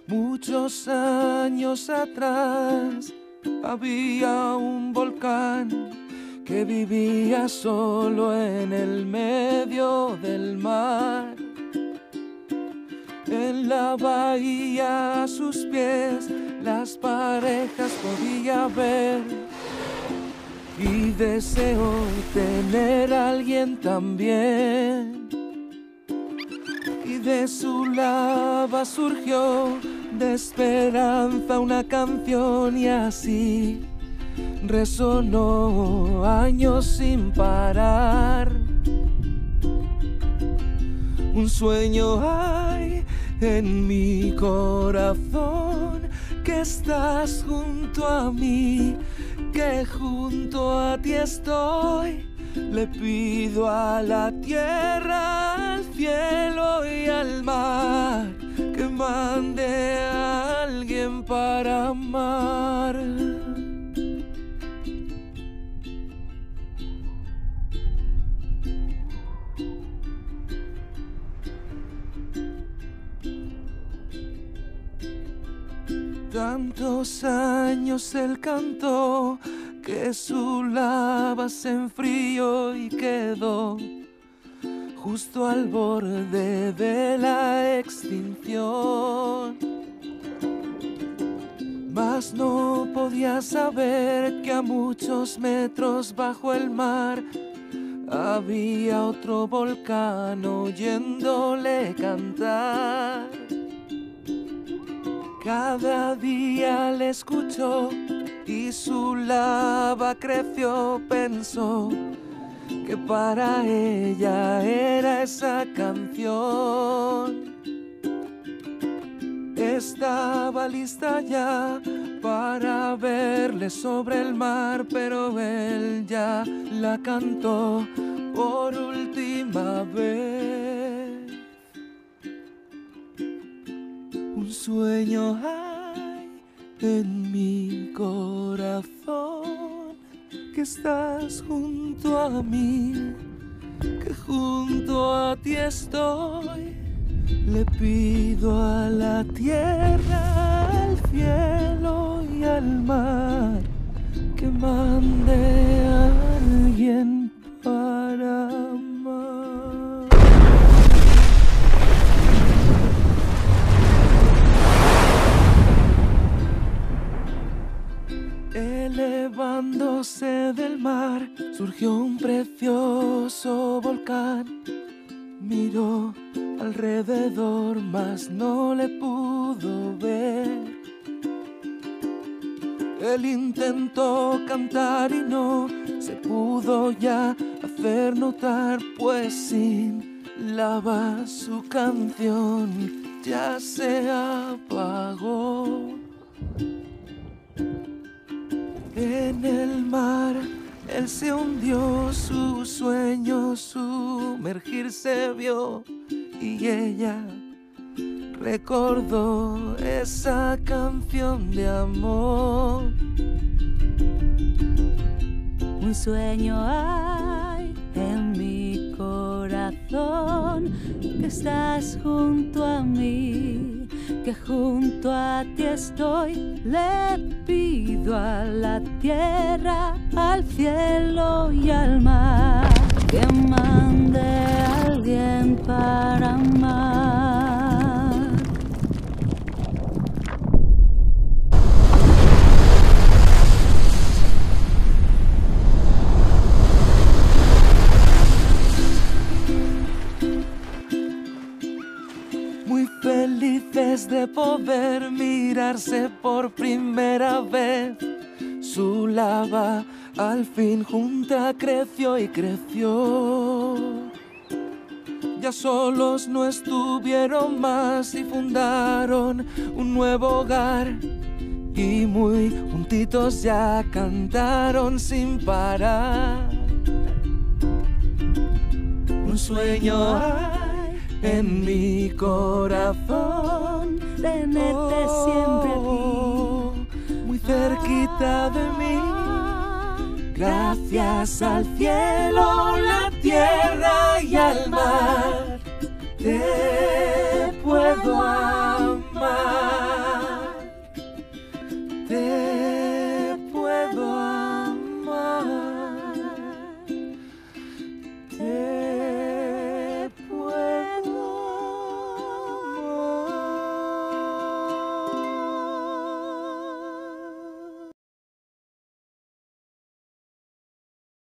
Muchos años atrás había un volcán que vivía solo en el medio del mar. En la bahía a sus pies las parejas podía ver, y deseó tener a alguien también. Y de su lava surgió de esperanza una canción, y así resonó años sin parar. Un sueño hay en mi corazón, que estás junto a mí, que junto a ti estoy. Le pido a la tierra, al cielo y al mar, que mande a alguien para amar. Tantos años él cantó, que su lava se enfrió y quedó justo al borde de la extinción. Mas no podía saber que a muchos metros bajo el mar había otro volcán oyéndole cantar. Cada día le escuchó y su lava creció. Pensó que para ella era esa canción. Estaba lista ya para verle sobre el mar, pero él ya la cantó por última vez. Un sueño hay en mi corazón, que estás junto a mí, que junto a ti estoy. Le pido a la tierra, al cielo y al mar, que mande a alguien para amar. Elevándose del mar, surgió un precioso volcán. Miró alrededor, mas no le pudo ver. Él intentó cantar y no se pudo ya hacer notar, pues sin lava su canción ya se apagó. En el mar él se hundió, su sueño sumergirse vio, y ella recordó esa canción de amor. Un sueño hay en mi corazón, que estás junto a mí, que junto a ti estoy. Le pido a la tierra, al cielo y al mar, que mande a alguien para amar. Muy felices de poder mirarse por primera vez, su lava al fin junta creció y creció. Ya solos no estuvieron más y fundaron un nuevo hogar, y muy juntitos ya cantaron sin parar. Un sueño hay en mi corazón, Tenerte siempre aquí, muy cerquita de mí. Gracias al cielo